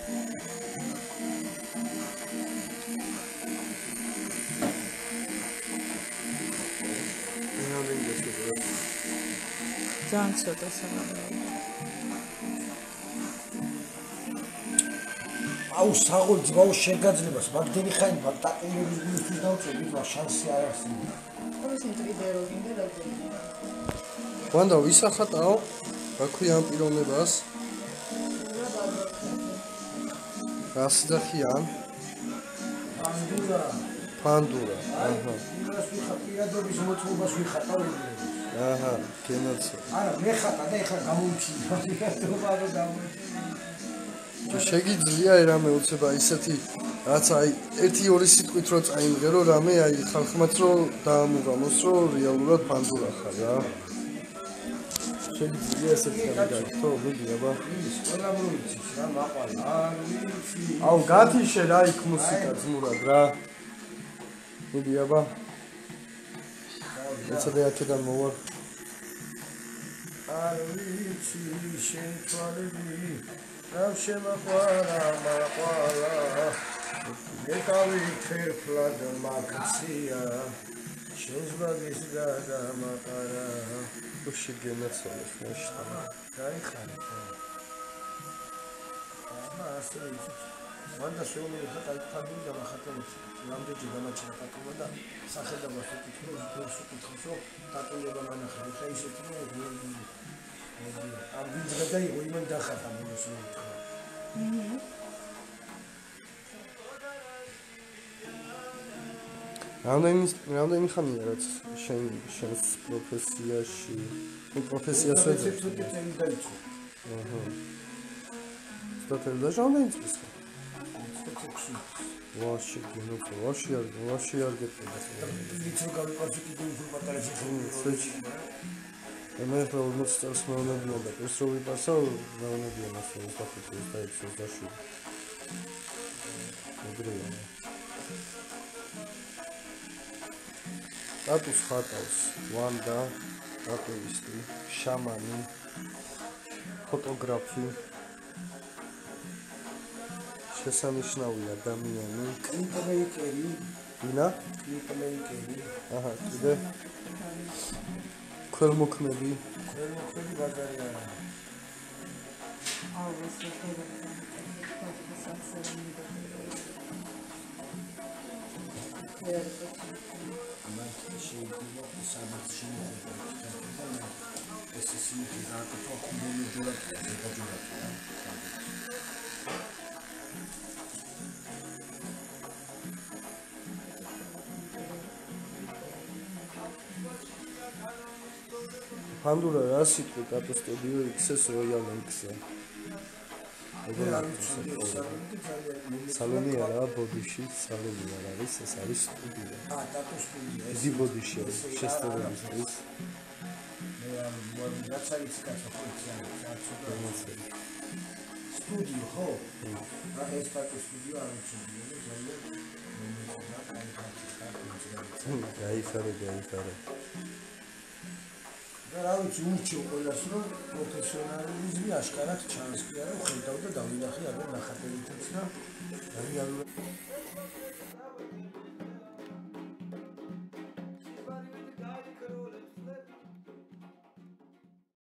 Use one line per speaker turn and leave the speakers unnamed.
ძალიან ცოტა სანამ
აუ საღოლი ძმაო შეგაძლებას მაგდენი ხანი მაგ ტატუირების გულისთვის დავწევი მაგრამ შანსი არ არსებობს.
ვანდა ვისახატაო? რა ქვია ამ პიროვნებას? რა სიძახიან? ფანდურა. აჰა.
იმას ვიხატ პირადობის მოწყობას ვიხატავ იმერებს.
აჰა, გენოცი.
არა, მე ხატა და ეხლა გამოუჩინე. პირადობა რო გამოუჩინე.
შეგიძლია რამე უცება ისეთი რაც აი 1-2 სიტყვით რო წაიმღერო რამე აი ხალხმაც რო დაამუღამოს რო რეალურად ფანდურა ხარ რა. შეგიძლია ესეთი რამე გაიგო, მიდი აბა.
ის ყველა მოიცის რა მაყვალ არ ვიცი.
აუ გათიშე რა იქ მუსიკა ძმურად რა. მიდი აბა. ეცადე აქედან მოვარ.
არ ვიცი შენ თვალები რა შემაყვარა მაყვალა ეკავი ფერფლად მაქცია შეზღადის გადამაყარა
უში გენაცოლეს ნაშტა
გაიხარე ასე ვიცი მანდა შეუმე ხატა ფანდური დამახატებს რამდენი დამაჩერა პატონა და სახედავს უკითხო ის უკითხო ტატუირება მანახა ხა ისეთი რომ ამ ვიძღა და იყო იმან დახატა მომს მithქვა.
რამდენი ხანია რაც შენს პროფესიაში პროფესიას ვეძებ?
ცოტა წელი დაიწყო.
აჰა. სტატელი რამდენი წელს?
26.
ვაში გინოთო, ვაში არ გეტყოდა.
ვიცი რომ გავიყვარს კიდე უფრო პატარა
შეხვედრა. მე ხო 40 წელს მეუნებია და ეს რო ვიპასო მეუნებია მასე 25-27. მეგრეა. ტატუს ხატავს ვანდა, ტატუისტი, შამანი, ფოტოგრაფი. შესანიშნავი ადამიანი,
კლიპმეიკერი,
ვინა?
კლიპმეიკერი.
აჰა, კიდე ქველმოქმედი
ბაზარია.
ფანდურა რა სიტყვი ტატუ სტუდიო XS Royal X-ზე. სალონი არა, ბოდიში სალონი არ არის, ეს არის სტუდია.
ტატუ სტუდია.
დიდი ბოდიში არის, შესწავლებისთვის.
მე რაც არის კაცო სტუდიო ხო? რა ეს ტატუ სტუდიო არ ვიცოდი, ძალიან
გაიხარე.
რა ვიცი ურჩევ ყველას რომ პროფესიონალიზმი აშკარად ჩანს კი არა ხედავ და დავინახე აგერ ნახატებითაც და რეალურად